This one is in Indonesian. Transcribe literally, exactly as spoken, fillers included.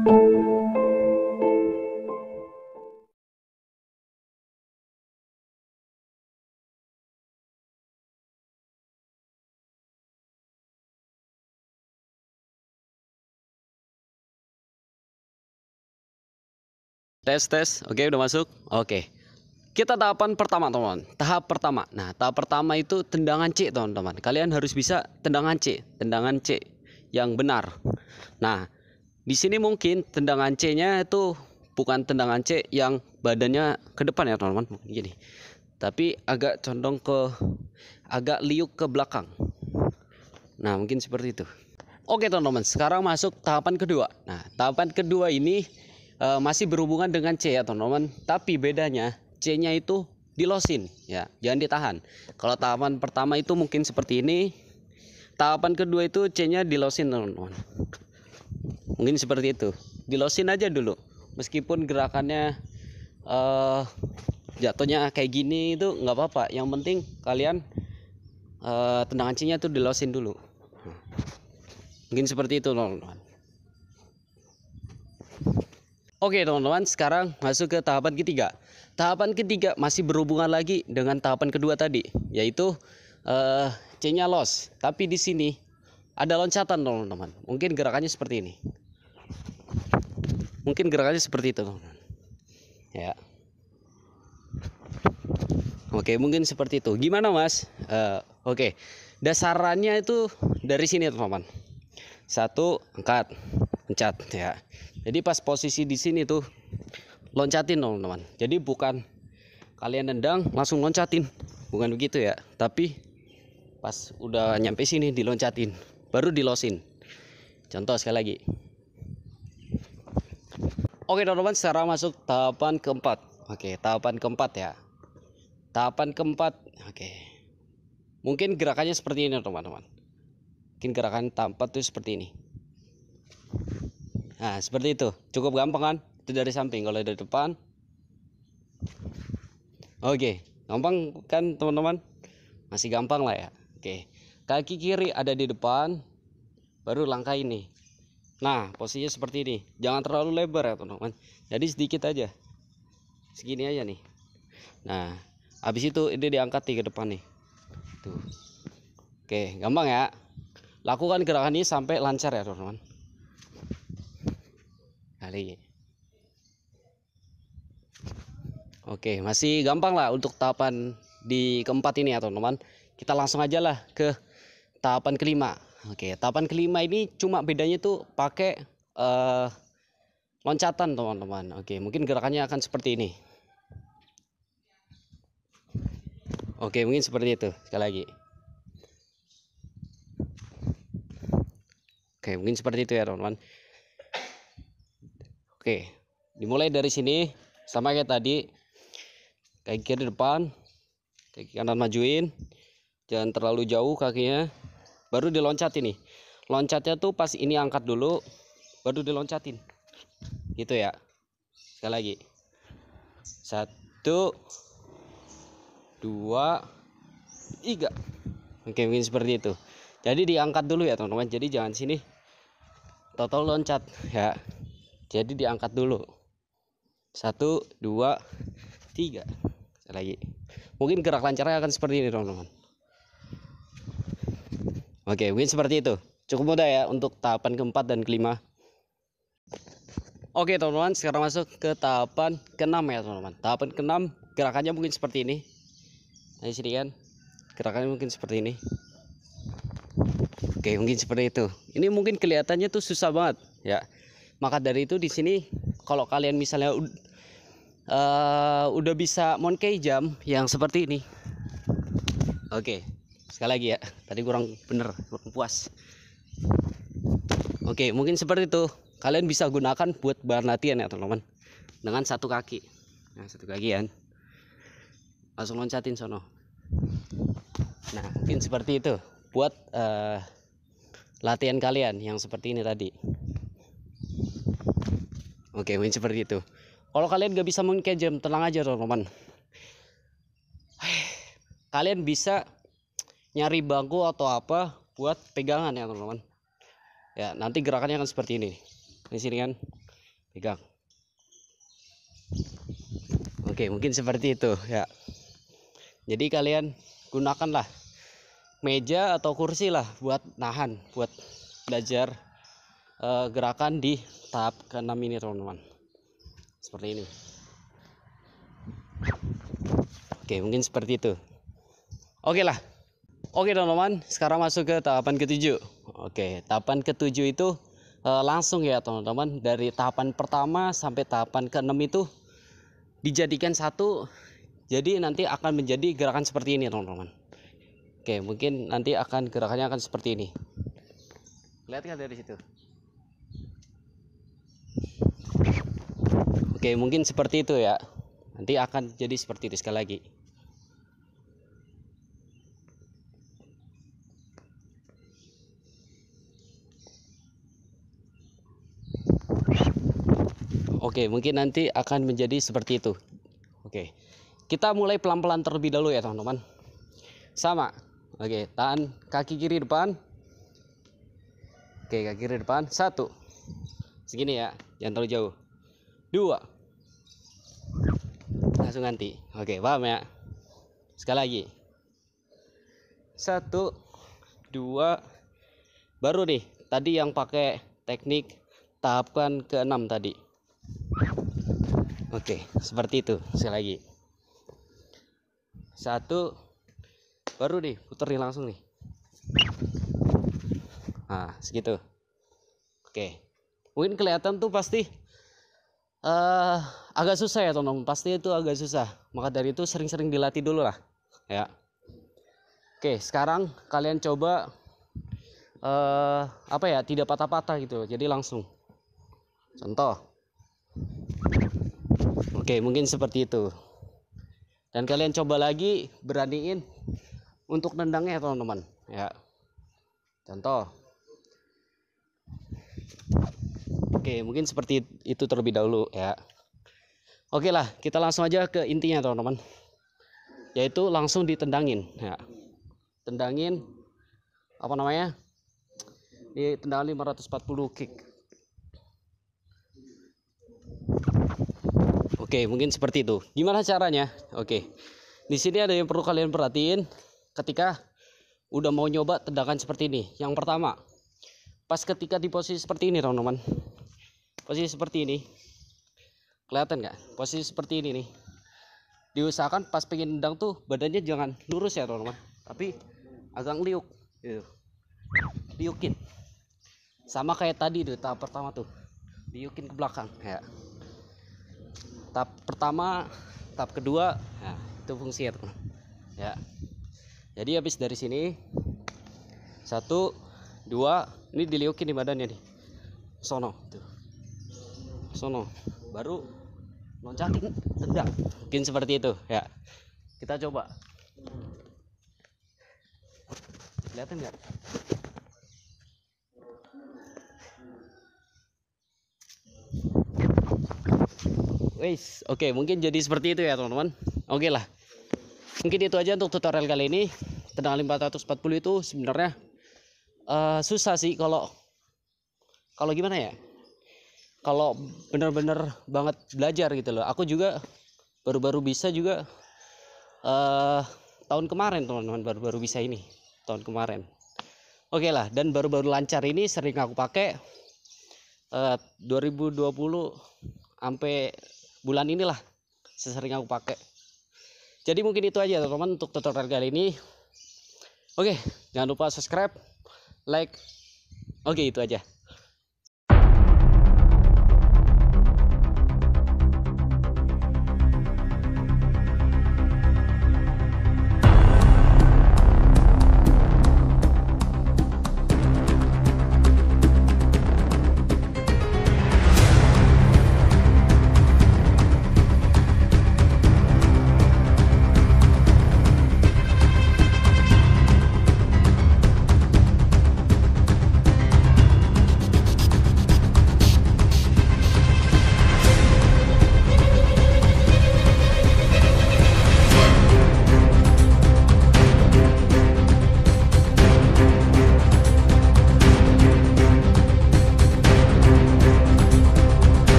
Tes tes, oke udah masuk. Oke, kita tahapan pertama teman. Tahap pertama. Nah tahap pertama itu tendangan C teman-teman. Kalian harus bisa tendangan C, tendangan C yang benar. Nah di sini mungkin tendangan C-nya itu bukan tendangan C yang badannya ke depan ya teman-teman, gini. Tapi agak condong ke, agak liuk ke belakang. Nah mungkin seperti itu. Oke teman-teman, sekarang masuk tahapan kedua. Nah tahapan kedua ini Uh, masih berhubungan dengan C ya teman-teman, tapi bedanya C-nya itu dilosin ya, jangan ditahan. Kalau tahapan pertama itu mungkin seperti ini, tahapan kedua itu C-nya dilosin teman-teman. Mungkin seperti itu, dilosin aja dulu, meskipun gerakannya uh, jatuhnya kayak gini itu nggak apa-apa. Yang penting kalian uh, tendangan C-nya tuh dilosin dulu. Mungkin seperti itu teman-teman. Oke teman-teman, sekarang masuk ke tahapan ketiga. Tahapan ketiga masih berhubungan lagi dengan tahapan kedua tadi, yaitu uh, C-nya los. Tapi di sini ada loncatan teman-teman. Mungkin gerakannya seperti ini. Mungkin gerakannya seperti itu teman-teman. Ya. Oke, mungkin seperti itu. Gimana mas? Uh, Oke, dasarannya itu dari sini teman-teman. Satu, angkat, pencet ya. Jadi pas posisi di sini tuh loncatin teman-teman. Jadi bukan kalian nendang langsung loncatin, bukan begitu ya. Tapi pas udah nyampe sini diloncatin, baru dilosin. Contoh sekali lagi. Oke teman-teman, sekarang masuk tahapan keempat. Oke, tahapan keempat ya. Tahapan keempat. Oke. Mungkin gerakannya seperti ini teman-teman. Mungkin gerakan tahap empat tuh seperti ini. Nah seperti itu, cukup gampang kan? Itu dari samping. Kalau dari depan, oke, gampang kan teman-teman? Masih gampang lah ya. Oke, kaki kiri ada di depan, baru langkah ini. Nah posisinya seperti ini, jangan terlalu lebar ya teman-teman. Jadi sedikit aja, segini aja nih. Nah habis itu ini diangkat nih ke depan nih. Tuh. Oke, gampang ya. Lakukan gerakan ini sampai lancar ya teman-teman. Kali. Oke, masih gampang lah untuk tahapan di keempat ini ya teman-teman. Kita langsung aja lah ke tahapan kelima. Oke, tahapan kelima ini cuma bedanya tuh pakai uh, loncatan teman-teman. Oke, mungkin gerakannya akan seperti ini. Oke, mungkin seperti itu. Sekali lagi. Oke, mungkin seperti itu ya teman-teman. Oke, dimulai dari sini sama kayak tadi. Kaki kiri depan, kaki kanan majuin, jangan terlalu jauh kakinya, baru diloncatin nih. Loncatnya tuh pas ini angkat dulu, baru diloncatin, gitu ya. Sekali lagi, satu, dua, tiga. Oke, mungkin seperti itu. Jadi diangkat dulu ya teman-teman. Jadi jangan sini total loncat ya. Jadi diangkat dulu. Satu, dua, tiga. Lagi. Mungkin gerak lancarnya akan seperti ini teman-teman. Oke, mungkin seperti itu. Cukup mudah ya untuk tahapan keempat dan kelima. Oke teman-teman, sekarang masuk ke tahapan keenam ya teman-teman. Tahapan keenam gerakannya mungkin seperti ini. Nah, di sini kan gerakannya mungkin seperti ini. Oke, mungkin seperti itu. Ini mungkin kelihatannya tuh susah banget ya. Maka dari itu di sini kalau kalian misalnya uh, udah bisa monkey jump yang seperti ini. Oke, sekali lagi ya. Tadi kurang bener, kurang puas. Oke, mungkin seperti itu. Kalian bisa gunakan buat bahan latihan ya teman-teman. Dengan satu kaki. Nah, satu kaki kan. Langsung loncatin sono. Nah, mungkin seperti itu buat uh, latihan kalian yang seperti ini tadi. Oke, mungkin seperti itu. Kalau kalian gak bisa monkey jump, tenang aja teman-teman. Kalian bisa nyari bangku atau apa buat pegangan ya teman-teman. Ya, nanti gerakannya akan seperti ini. Di sini kan. pegang. Oke, mungkin seperti itu ya. Jadi kalian gunakanlah meja atau kursi lah buat nahan, buat belajar uh, gerakan di tahap keenam ini teman-teman. Seperti ini. Oke, mungkin seperti itu. Oke lah. Oke teman-teman, sekarang masuk ke tahapan ketujuh. Oke, tahapan ketujuh itu uh, langsung ya teman-teman, dari tahapan pertama sampai tahapan keenam itu dijadikan satu. Jadi nanti akan menjadi gerakan seperti ini teman-teman. Oke, mungkin nanti akan gerakannya akan seperti ini. Lihat kan dari situ. Oke, mungkin seperti itu ya. Nanti akan jadi seperti itu sekali lagi. Oke, mungkin nanti akan menjadi seperti itu. Oke, kita mulai pelan-pelan terlebih dahulu ya teman-teman. Sama. Oke, tahan kaki kiri depan. Oke, kaki kiri depan. Satu. Segini ya, jangan terlalu jauh. Dua. Langsung ganti. Oke, paham ya? Sekali lagi. Satu, dua. Baru nih, tadi yang pakai teknik tahapan keenam tadi. Oke, seperti itu. Sekali lagi. Satu. Baru nih, puter nih langsung nih. Nah, segitu. Oke. Mungkin kelihatan tuh pasti uh, agak susah ya teman-teman. Pasti itu agak susah. Maka dari itu sering-sering dilatih dulu lah. Ya. Oke, sekarang kalian coba uh, apa ya? Tidak patah-patah gitu. Jadi langsung. Contoh. Oke, mungkin seperti itu. Dan kalian coba lagi beraniin untuk nendangnya teman-teman. Ya. Contoh. Oke, mungkin seperti itu terlebih dahulu ya. Oke lah, kita langsung aja ke intinya teman-teman. Yaitu langsung ditendangin ya. Tendangin apa namanya? Ditendangin lima ratus empat puluh kick. Oke, mungkin seperti itu. Gimana caranya? Oke. Di sini ada yang perlu kalian perhatiin ketika udah mau nyoba tendangan seperti ini. Yang pertama, pas ketika di posisi seperti ini teman-teman. Posisi seperti ini. Kelihatan nggak? Posisi seperti ini nih. Diusahakan pas pengen nendang tuh badannya jangan lurus ya teman-teman, tapi agak liuk gitu. Liukin. Sama kayak tadi tuh tahap pertama tuh. Liukin ke belakang ya. Tahap pertama, tahap kedua, nah, itu fungsinya teman. Ya. Jadi habis dari sini satu, dua, ini diliukin di badannya nih. Sono, tuh. Sono, baru loncatin, tendang. Mungkin seperti itu, ya. Kita coba. Kelihatan nggak? Wes, oke, mungkin jadi seperti itu ya teman-teman. Oke lah. Mungkin itu aja untuk tutorial kali ini. Tendangan lima ratus empat puluh itu sebenarnya uh, susah sih kalau kalau gimana ya? Kalau bener-bener banget belajar gitu loh. Aku juga baru-baru bisa juga uh, tahun kemarin teman-teman, baru-baru bisa ini tahun kemarin. Oke lah, dan baru-baru lancar ini sering aku pakai uh, dua ribu dua puluh sampai bulan inilah sesering aku pakai. Jadi mungkin itu aja teman-teman untuk tutorial kali ini. Oke, jangan lupa subscribe, like. Oke, itu aja.